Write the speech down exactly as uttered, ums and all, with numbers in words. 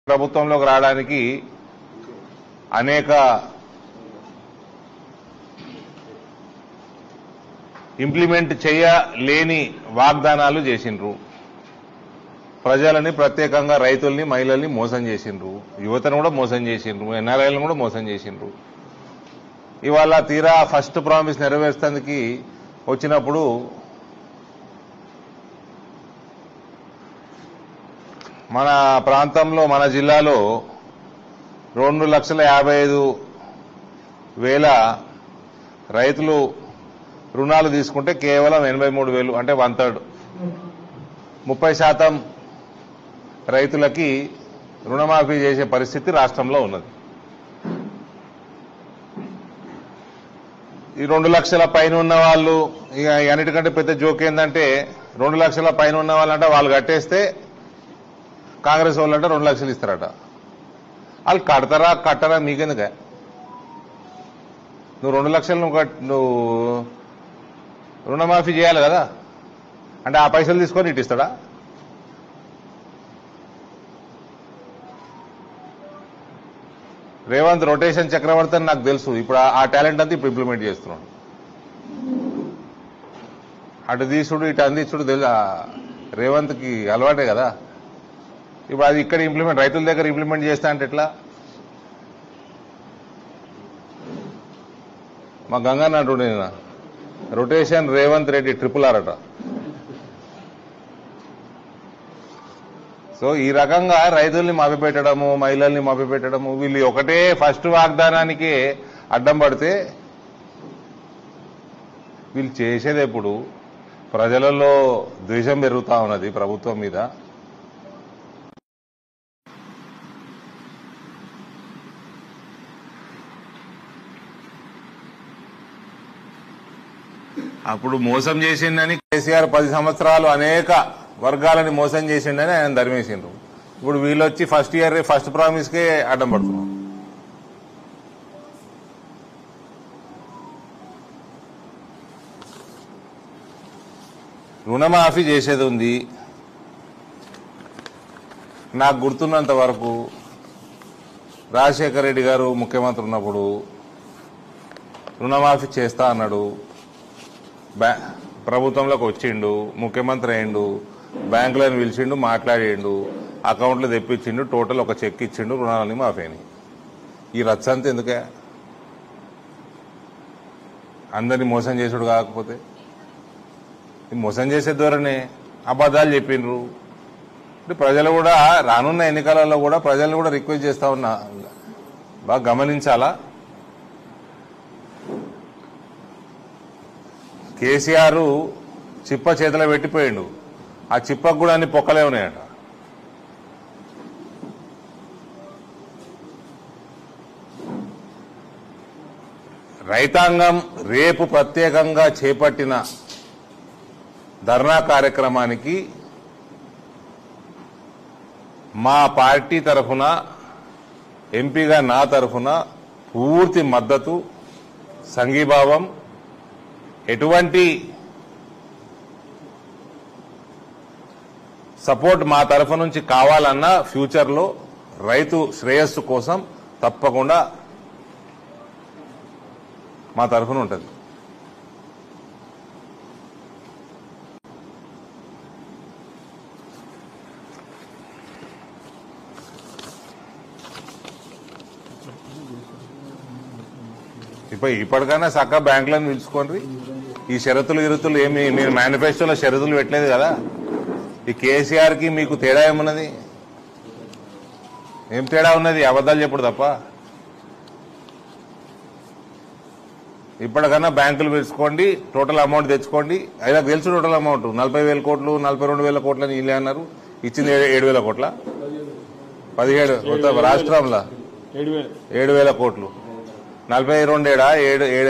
ప్రభుత్వంలోకి రావడానికి అనేక ఇంప్లిమెంట్ చేయలేని వాగ్దానాలు చేసిండ్రు. ప్రజలని ప్రత్యేకంగా రైతుల్ని మహిళల్ని మోసం చేసిండ్రు. యువతను కూడా మోసం చేసిండ్రు. ఎన్ఆర్ఐలను కూడా మోసం చేసిండ్రు. ఇవాళ తీరా ఫస్ట్ ప్రామిస్ నెరవేర్చడానికి వచ్చినప్పుడు మన ప్రాంతంలో మన జిల్లాలో రెండు లక్షల యాభై ఐదు వేల రైతులు రుణాలు తీసుకుంటే కేవలం ఎనభై మూడు వేలు అంటే వన్ థర్డ్ ముప్పై శాతం రైతులకి రుణమాఫీ చేసే పరిస్థితి రాష్ట్రంలో ఉన్నది. ఈ రెండు లక్షల పైన ఉన్న వాళ్ళు ఇక అన్నిటికంటే పెద్ద జోక్ ఏంటంటే రెండు లక్షల పైన ఉన్న వాళ్ళంటే వాళ్ళు కట్టేస్తే కాంగ్రెస్ వాళ్ళంటే రెండు లక్షలు ఇస్తారట. వాళ్ళు కడతారా కట్టరా మీకెందుక? నువ్వు రెండు లక్షలు నువ్వు నువ్వు రుణమాఫీ చేయాలి కదా, అంటే ఆ పైసలు తీసుకొని ఇటు ఇస్తాడా? రేవంత్ రొటేషన్ చక్రవర్తి అని నాకు తెలుసు. ఇప్పుడు ఆ టాలెంట్ అంతా ఇప్పుడు ఇంప్లిమెంట్ చేస్తున్నాడు. అటు తీసుడు ఇటు అందించుడు తెలుసు రేవంత్కి అలవాటే కదా. ఇప్పుడు అది ఇక్కడ ఇంప్లిమెంట్ రైతుల దగ్గర ఇంప్లిమెంట్ చేస్తా అంటే ఎట్లా? మా గంగన్న అంటుండే rotation Revanth Reddy triple R అట. సో ఈ రకంగా రైతుల్ని మభ్యపెట్టడము, మహిళల్ని మభ్యపెట్టడము, వీళ్ళు ఒకటే ఫస్ట్ వాగ్దానానికి అడ్డం పడితే వీళ్ళు చేసేది ఎప్పుడు? ప్రజలలో ద్వేషం పెరుగుతా ఉన్నది ప్రభుత్వం మీద. అప్పుడు మోసం చేసిండని కేసీఆర్ పది సంవత్సరాలు అనేక వర్గాలని మోసం చేసిండని ఆయన ధర్మేసిండ్రు. ఇప్పుడు వీళ్ళు వచ్చి ఫస్ట్ ఇయర్ ఫస్ట్ ప్రామిస్కే అడ్డం పడుతున్నారు. రుణమాఫీ చేసేది ఉంది. నాకు గుర్తున్నంత వరకు రాజశేఖర రెడ్డి గారు ముఖ్యమంత్రి ఉన్నప్పుడు రుణమాఫీ చేస్తా అన్నాడు. బ్యా ప్రభుత్వంలోకి వచ్చిండు, ముఖ్యమంత్రి అయిండు, బ్యాంకులను పిలిచిండు, మాట్లాడిండు, అకౌంట్లు తెప్పించిండు, టోటల్ ఒక చెక్ ఇచ్చిండు, రుణాలని మాఫీ అయినాయి. ఈ రచ్చంతా ఎందుకే? అందరినీ మోసం చేసుడు కాకపోతే మోసం చేసే ధోరణి, అబద్ధాలు చెప్పిండ్రు. ప్రజలు కూడా రానున్న ఎన్నికలలో కూడా ప్రజలను కూడా రిక్వెస్ట్ చేస్తా ఉన్నా, బాగా గమనించాలా. కేసీఆర్ చిప్ప చేతిలో పెట్టిపోయిండు. ఆ చిప్పకు కూడా అన్ని పొక్కలే ఉన్నాయట. రైతాంగం రేపు ప్రత్యేకంగా చేపట్టిన ధర్నా కార్యక్రమానికి మా పార్టీ తరఫున, ఎంపీగా నా తరఫున పూర్తి మద్దతు, సంఘీభావం, ఎటువంటి సపోర్ట్ మా తరఫు నుంచి కావాలన్నా ఫ్యూచర్లో రైతు శ్రేయస్సు కోసం తప్పకుండా మా తరఫున ఉంటుంది. ఇప్పుడు ఇప్పటికైనా చక్కగా బ్యాంకులను పిలుచుకోండి. ఈ షరతులు ఇరుతులు ఏమి మీరు మేనిఫెస్టోలో షరతులు పెట్టలేదు కదా. ఈ కేసీఆర్ కి మీకు తేడా ఏమున్నది? ఏం తేడా ఉన్నది? అబద్ధాలు చెప్పుడు తప్ప. ఇప్పటికన్నా బ్యాంకులు పిలుచుకోండి, టోటల్ అమౌంట్ తెచ్చుకోండి. అయినా తెలుసు టోటల్ అమౌంట్ నలభై వేల కోట్లు నలభై రెండు వేల కోట్లని వీళ్ళే అన్నారు. ఇచ్చింది ఏడు వేల కోట్ల పదిహేడు రాష్ట్రంలో ఏడు వేల కోట్లు నలభై రెండేడా ఏడు ఏడు